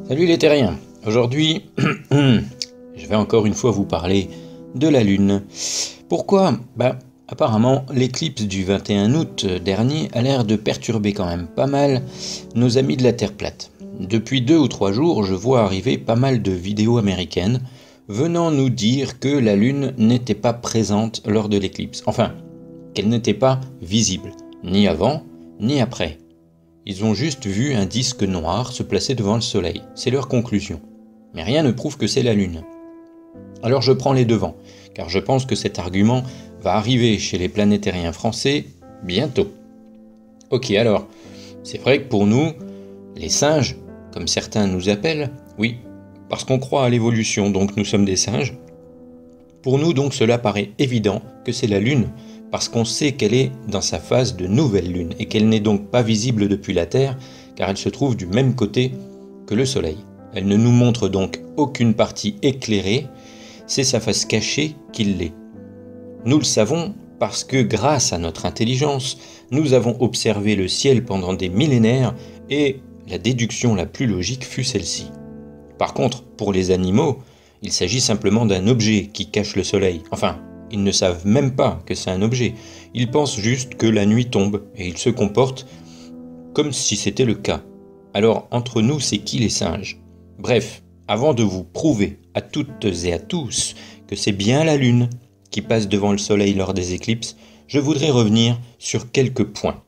Salut les terriens, aujourd'hui je vais encore une fois vous parler de la Lune. Pourquoi? Apparemment l'éclipse du 21 août dernier a l'air de perturber quand même pas mal nos amis de la Terre plate. Depuis 2 ou 3 jours, je vois arriver pas mal de vidéos américaines venant nous dire que la Lune n'était pas présente lors de l'éclipse. Enfin, qu'elle n'était pas visible, ni avant, ni après. Ils ont juste vu un disque noir se placer devant le Soleil. C'est leur conclusion. Mais rien ne prouve que c'est la Lune. Alors je prends les devants, car je pense que cet argument va arriver chez les planétariens français bientôt. Ok, alors, c'est vrai que pour nous, les singes, comme certains nous appellent, oui, parce qu'on croit à l'évolution, donc nous sommes des singes. Pour nous, donc, cela paraît évident que c'est la Lune, parce qu'on sait qu'elle est dans sa phase de nouvelle Lune, et qu'elle n'est donc pas visible depuis la Terre, car elle se trouve du même côté que le Soleil. Elle ne nous montre donc aucune partie éclairée, c'est sa face cachée qui l'est. Nous le savons parce que grâce à notre intelligence, nous avons observé le ciel pendant des millénaires, et la déduction la plus logique fut celle-ci. Par contre, pour les animaux, il s'agit simplement d'un objet qui cache le soleil. Enfin, ils ne savent même pas que c'est un objet. Ils pensent juste que la nuit tombe et ils se comportent comme si c'était le cas. Alors, entre nous, c'est qui les singes? Bref, avant de vous prouver à toutes et à tous que c'est bien la Lune qui passe devant le soleil lors des éclipses, je voudrais revenir sur quelques points.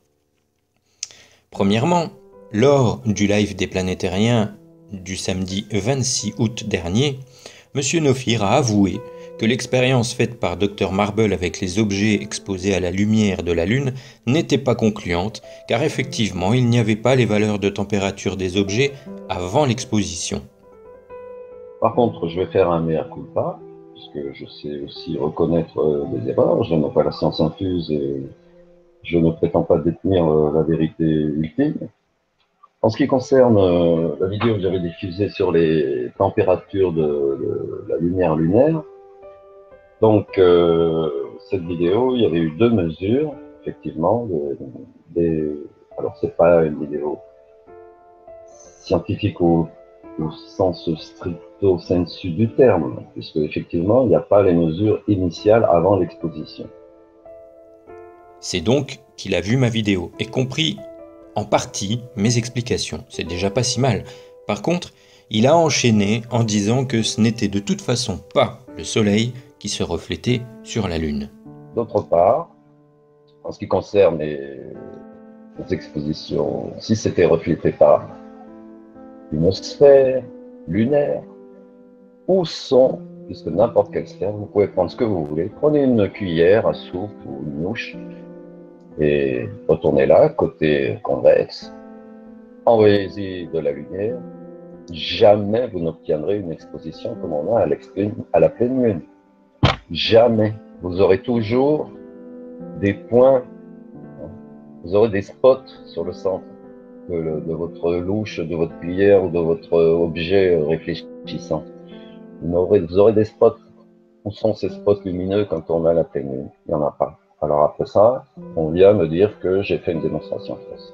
Premièrement, lors du live des planétariens du samedi 26 août dernier, M. Nofir a avoué que l'expérience faite par Dr Marble avec les objets exposés à la lumière de la Lune n'était pas concluante, car effectivement il n'y avait pas les valeurs de température des objets avant l'exposition. Par contre, je vais faire un mea culpa, puisque je sais aussi reconnaître des erreurs. Je n'ai pas la science infuse et je ne prétends pas détenir la vérité ultime. En ce qui concerne la vidéo que j'avais diffusée sur les températures de la lumière lunaire, donc cette vidéo, il y avait eu 2 mesures, effectivement. Alors, c'est pas une vidéo scientifique au sens stricto sensu du terme, puisque effectivement, il n'y a pas les mesures initiales avant l'exposition. C'est donc qu'il a vu ma vidéo et compris en partie mes explications. C'est déjà pas si mal. Par contre, il a enchaîné en disant que ce n'était de toute façon pas le soleil qui se reflétait sur la Lune. D'autre part, en ce qui concerne les expositions, si c'était reflété par une sphère lunaire ou son, puisque n'importe quelle sphère, vous pouvez prendre ce que vous voulez, prenez une cuillère à soupe ou une mouche et retournez-la côté convexe, envoyez-y de la lumière, jamais vous n'obtiendrez une exposition comme on a à la pleine lune. Jamais. Vous aurez toujours des points, vous aurez des spots sur le centre de votre louche, de votre cuillère ou de votre objet réfléchissant. Vous aurez des spots. Où sont ces spots lumineux quand on a la pleine lune? Il n'y en a pas. Alors après ça, on vient me dire que j'ai fait une démonstration fausse.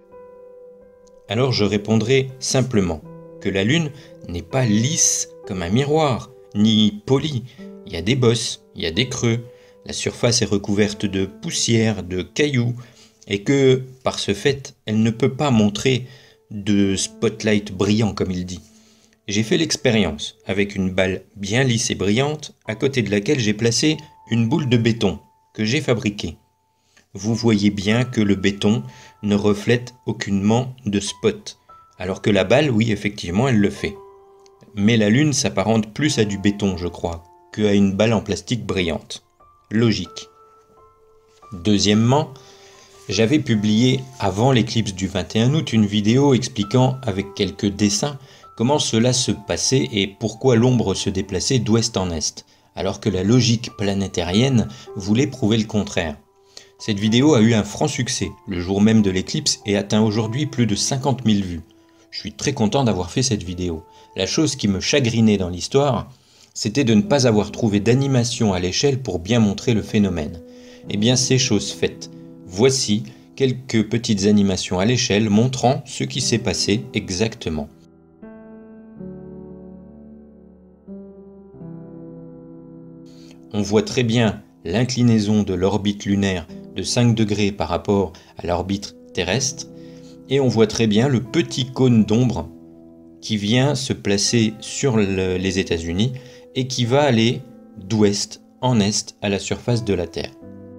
Alors je répondrai simplement que la Lune n'est pas lisse comme un miroir, ni polie. Il y a des bosses, il y a des creux, la surface est recouverte de poussière, de cailloux, et que, par ce fait, elle ne peut pas montrer de spotlight brillant comme il dit. J'ai fait l'expérience avec une balle bien lisse et brillante, à côté de laquelle j'ai placé une boule de béton que j'ai fabriquée. Vous voyez bien que le béton ne reflète aucunement de spot, alors que la balle, oui, effectivement, elle le fait. Mais la Lune s'apparente plus à du béton, je crois, qu'à une balle en plastique brillante. Logique. Deuxièmement, j'avais publié avant l'éclipse du 21 août une vidéo expliquant avec quelques dessins comment cela se passait et pourquoi l'ombre se déplaçait d'ouest en est, alors que la logique planétarienne voulait prouver le contraire. Cette vidéo a eu un franc succès le jour même de l'éclipse et atteint aujourd'hui plus de 50 000 vues. Je suis très content d'avoir fait cette vidéo. La chose qui me chagrinait dans l'histoire, c'était de ne pas avoir trouvé d'animation à l'échelle pour bien montrer le phénomène. Eh bien, c'est chose faite. Voici quelques petites animations à l'échelle montrant ce qui s'est passé exactement. on voit très bien l'inclinaison de l'orbite lunaire de 5 degrés par rapport à l'orbite terrestre, et on voit très bien le petit cône d'ombre qui vient se placer sur les États-Unis et qui va aller d'ouest en est à la surface de la Terre.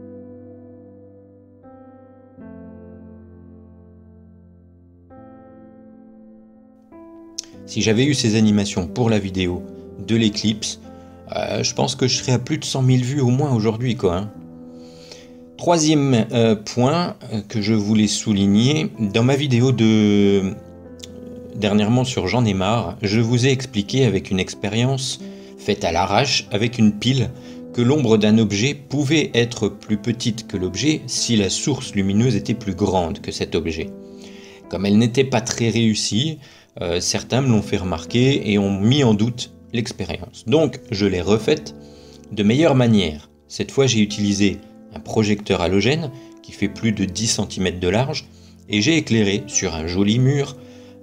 Si j'avais eu ces animations pour la vidéo de l'éclipse, je pense que je serais à plus de 100 000 vues au moins aujourd'hui, quoi. Troisième point que je voulais souligner, dans ma vidéo dernièrement sur J'en ai marre, je vous ai expliqué avec une expérience faite à l'arrache avec une pile que l'ombre d'un objet pouvait être plus petite que l'objet si la source lumineuse était plus grande que cet objet. Comme elle n'était pas très réussie, certains me l'ont fait remarquer et ont mis en doute l'expérience. Donc je l'ai refaite de meilleure manière. Cette fois j'ai utilisé un projecteur halogène qui fait plus de 10 cm de large et j'ai éclairé sur un joli mur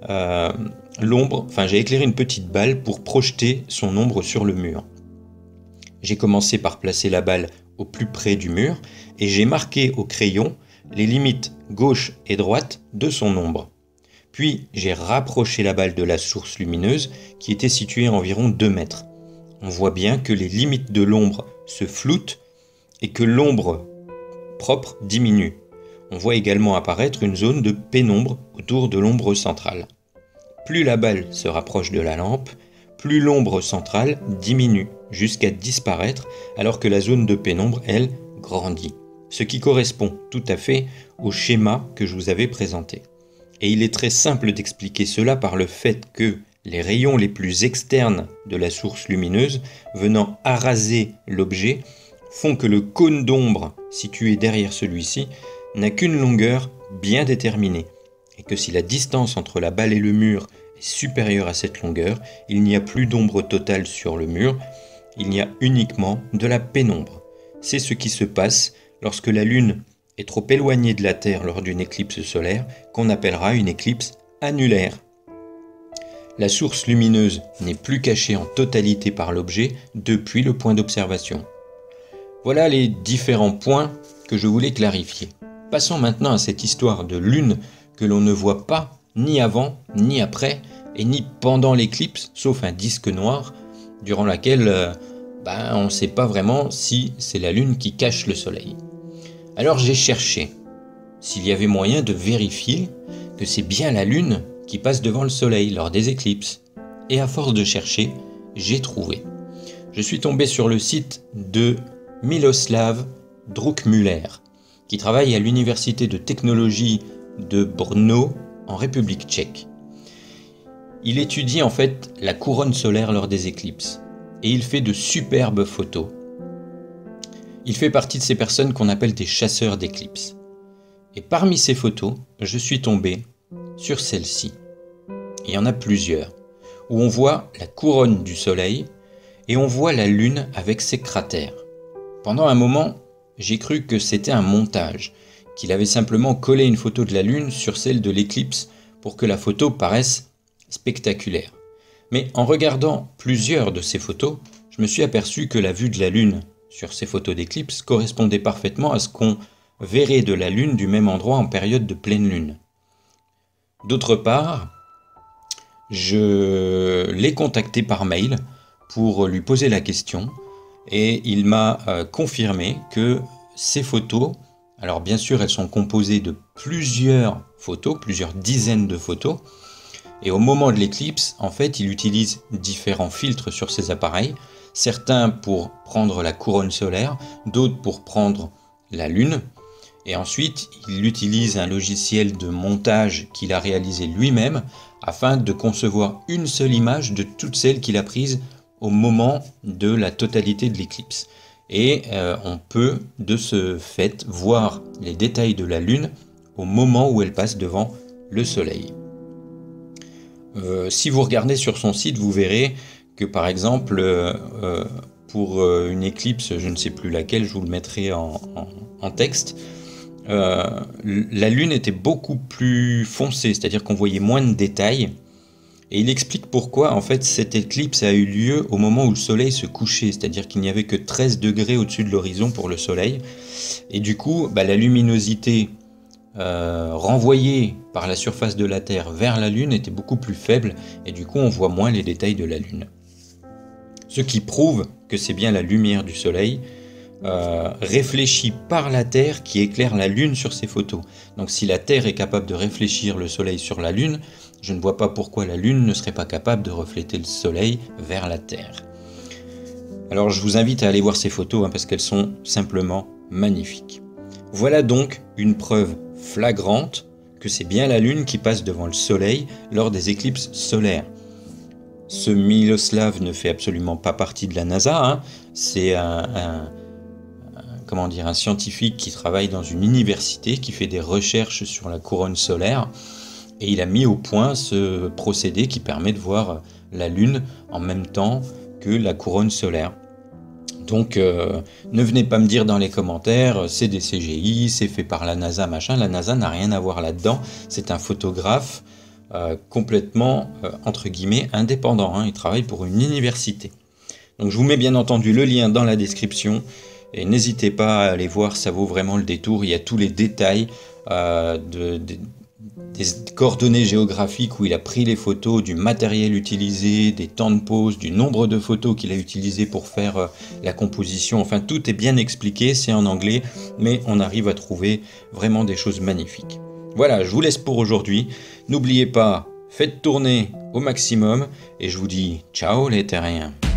j'ai éclairé une petite balle pour projeter son ombre sur le mur. J'ai commencé par placer la balle au plus près du mur et j'ai marqué au crayon les limites gauche et droite de son ombre. Puis j'ai rapproché la balle de la source lumineuse qui était située à environ 2 mètres. On voit bien que les limites de l'ombre se floutent et que l'ombre propre diminue. On voit également apparaître une zone de pénombre autour de l'ombre centrale. Plus la balle se rapproche de la lampe, plus l'ombre centrale diminue jusqu'à disparaître alors que la zone de pénombre, elle, grandit. Ce qui correspond tout à fait au schéma que je vous avais présenté. Et il est très simple d'expliquer cela par le fait que les rayons les plus externes de la source lumineuse venant araser l'objet font que le cône d'ombre situé derrière celui-ci n'a qu'une longueur bien déterminée et que si la distance entre la balle et le mur est supérieure à cette longueur, il n'y a plus d'ombre totale sur le mur, il y a uniquement de la pénombre. C'est ce qui se passe lorsque la Lune est trop éloignée de la Terre lors d'une éclipse solaire qu'on appellera une éclipse annulaire. La source lumineuse n'est plus cachée en totalité par l'objet depuis le point d'observation. Voilà les différents points que je voulais clarifier. Passons maintenant à cette histoire de lune que l'on ne voit pas ni avant, ni après, et ni pendant l'éclipse, sauf un disque noir, durant laquelle on ne sait pas vraiment si c'est la lune qui cache le soleil. Alors j'ai cherché s'il y avait moyen de vérifier que c'est bien la lune qui passe devant le soleil lors des éclipses. Et à force de chercher, j'ai trouvé. Je suis tombé sur le site de Miloslav Drukmuller, qui travaille à l'université de technologie de Brno en République tchèque. Il étudie en fait la couronne solaire lors des éclipses et il fait de superbes photos. Il fait partie de ces personnes qu'on appelle des chasseurs d'éclipses. Et parmi ces photos, je suis tombé sur celle-ci. Il y en a plusieurs, où on voit la couronne du soleil et on voit la lune avec ses cratères. Pendant un moment, j'ai cru que c'était un montage, qu'il avait simplement collé une photo de la lune sur celle de l'éclipse pour que la photo paraisse spectaculaire. Mais en regardant plusieurs de ces photos, je me suis aperçu que la vue de la lune sur ces photos d'éclipse correspondait parfaitement à ce qu'on verrait de la lune du même endroit en période de pleine lune. D'autre part, je l'ai contacté par mail pour lui poser la question et il m'a confirmé que ces photos, alors bien sûr elles sont composées de plusieurs photos, plusieurs dizaines de photos, et au moment de l'éclipse, en fait, il utilise différents filtres sur ses appareils, certains pour prendre la couronne solaire, d'autres pour prendre la lune, et ensuite il utilise un logiciel de montage qu'il a réalisé lui-même afin de concevoir une seule image de toutes celles qu'il a prises au moment de la totalité de l'éclipse. Et on peut de ce fait voir les détails de la lune au moment où elle passe devant le soleil. Si vous regardez sur son site, vous verrez que par exemple pour une éclipse, je ne sais plus laquelle, je vous le mettrai en texte, la lune était beaucoup plus foncée, c'est-à-dire qu'on voyait moins de détails Et il explique pourquoi en fait cette éclipse a eu lieu au moment où le soleil se couchait, c'est-à-dire qu'il n'y avait que 13 degrés au-dessus de l'horizon pour le soleil. Et du coup, la luminosité renvoyée par la surface de la Terre vers la Lune était beaucoup plus faible, et du coup on voit moins les détails de la Lune. Ce qui prouve que c'est bien la lumière du soleil réfléchie par la Terre qui éclaire la Lune sur ces photos. Donc si la Terre est capable de réfléchir le soleil sur la Lune, je ne vois pas pourquoi la Lune ne serait pas capable de refléter le soleil vers la Terre. Alors je vous invite à aller voir ces photos parce qu'elles sont simplement magnifiques. Voilà donc une preuve flagrante que c'est bien la Lune qui passe devant le soleil lors des éclipses solaires. Ce Miloslav ne fait absolument pas partie de la NASA, c'est un scientifique qui travaille dans une université, qui fait des recherches sur la couronne solaire, et il a mis au point ce procédé qui permet de voir la Lune en même temps que la couronne solaire. Donc ne venez pas me dire dans les commentaires c'est des CGI, c'est fait par la NASA, machin. La NASA n'a rien à voir là-dedans, c'est un photographe complètement entre guillemets indépendant, il travaille pour une université. Donc je vous mets bien entendu le lien dans la description et n'hésitez pas à aller voir, ça vaut vraiment le détour. Il y a tous les détails des coordonnées géographiques où il a pris les photos, du matériel utilisé, des temps de pause, du nombre de photos qu'il a utilisé pour faire la composition. Enfin, tout est bien expliqué, c'est en anglais, mais on arrive à trouver vraiment des choses magnifiques. Voilà, je vous laisse pour aujourd'hui. N'oubliez pas, faites tourner au maximum et je vous dis ciao les terriens.